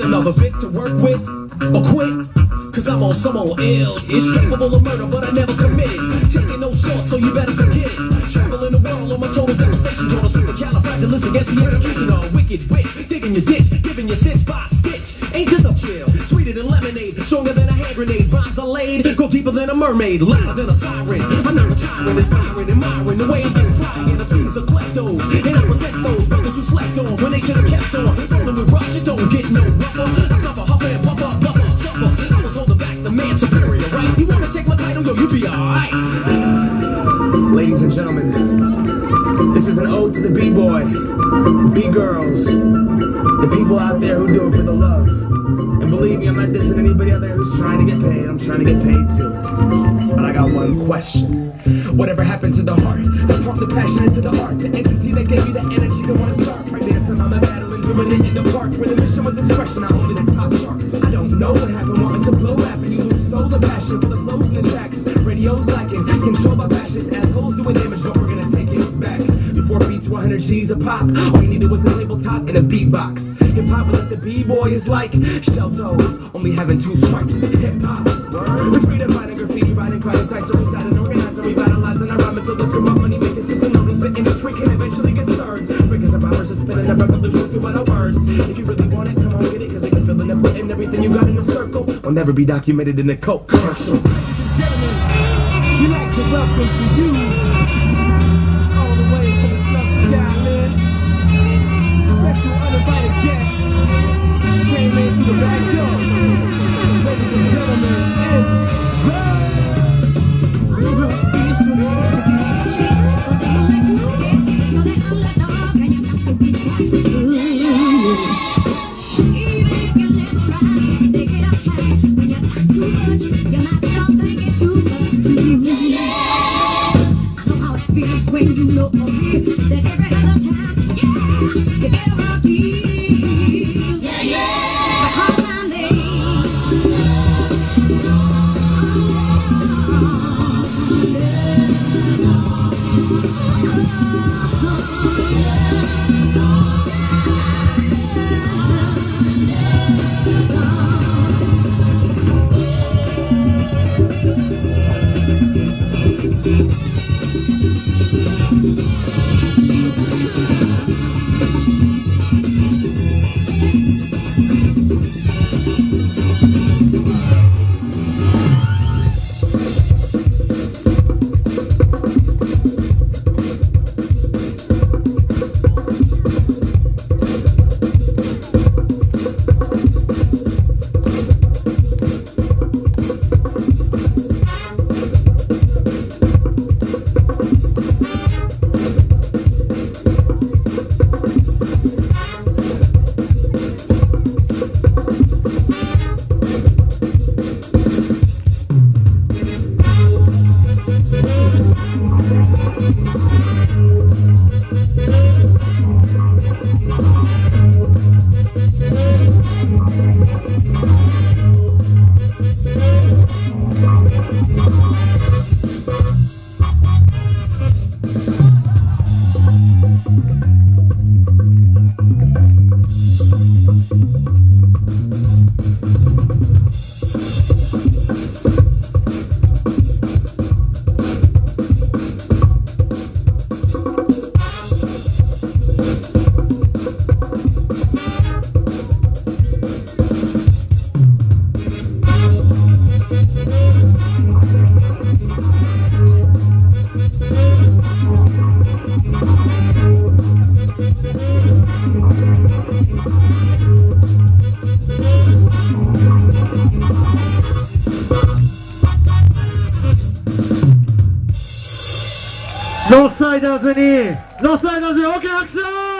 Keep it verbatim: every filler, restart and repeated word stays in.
get another bit to work with or quit. Cause I'm on some old ill. It's capable of murder, but I never committed. Taking no short, so you better forget it. Traveling the world on my total devastation. Draw a supercalifragilisticexpialidocious. Wicked witch, digging your ditch, giving you stitch by stitch. Ain't this a chill? Sweeter than lemonade, stronger than a hand grenade. Rhymes are laid, go deeper than a mermaid, louder than a siren. I'm not a tyrant, inspiring, admiring the way I'm flying. And the trees are kleptos, and I present those brothers who slept on when they should have kept on. Rolling with rush, it don't get no rougher. I snuff a huffer and puffer, bluffer, suffer. I was holding back the man superior, right? You wanna take my title, yo, you be alright. Ladies and gentlemen, this is an ode to the B-boy, B-girls, the people out there who do it for the love. And believe me, I'm not dissing anybody out there who's trying to get paid. I'm trying to get paid too. But I got one question. Whatever happened to the heart that pumped the passion into the art? The entity that gave you the energy to want to start. Right there till I'm a battle and doing it in the park where the mission was expression. I only the top charts. I don't know what happened, wanting to blow rap and you lose soul the passion for the flows and the tracks. Radio's lacking, controlled by fascists, assholes doing damage, but we're gonna take it back. Before beats one hundred G's a pop, all you needed was a tabletop and a beatbox. Hip hop like the B-boy is like shell toes, only having two stripes. Hip hop, we're free to fight and graffiti, writing, crying, dice, so we start and organize and revitalize and I rhyme until the crew of money make a system notice the industry can eventually get stirred. Breakers and bombers are spinning a revolution through our words. If you really want it, come on get it, cause we can fill in and put in everything you got in a circle. Will never be documented in a Coke commercial. Ladies and gentlemen, we'd like to welcome to you all the way from the Slum Shaolin. Special uninvited guests came in through the back door. Ladies and gentlemen, it's when you know that every other time, yeah, you get a raw deal, yeah, yeah, the hard time Northsiders in here! Northsiders in here! Okay, action!